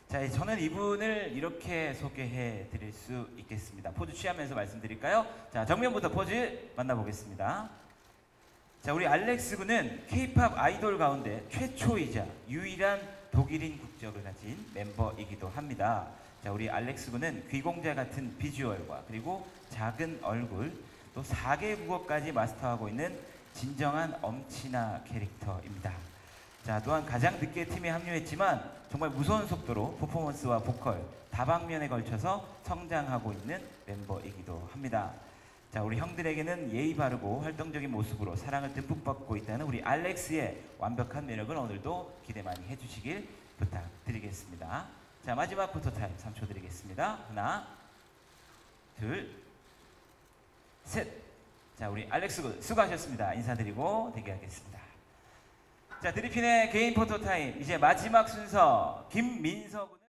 자, 저는 이분을 이렇게 소개해 드릴 수 있겠습니다. 포즈 취하면서 말씀드릴까요? 자, 정면부터 포즈 만나보겠습니다. 자, 우리 알렉스 군은 K-팝 아이돌 가운데 최초이자 유일한 독일인 국적을 가진 멤버이기도 합니다. 자, 우리 알렉스 군은 귀공자 같은 비주얼과 그리고 작은 얼굴, 또 4개 국어까지 마스터하고 있는 진정한 엄친아 캐릭터입니다. 자, 또한 가장 늦게 팀에 합류했지만 정말 무서운 속도로 퍼포먼스와 보컬 다방면에 걸쳐서 성장하고 있는 멤버이기도 합니다. 자, 우리 형들에게는 예의 바르고 활동적인 모습으로 사랑을 듬뿍 받고 있다는 우리 알렉스의 완벽한 매력을 오늘도 기대 많이 해주시길 부탁드리겠습니다. 자, 마지막 포토타임 3초 드리겠습니다. 하나, 둘, 셋. 자, 우리 알렉스 군 수고하셨습니다. 인사드리고 대기하겠습니다. 자, 드리핀의 개인 포토타임 이제 마지막 순서 김민서 군은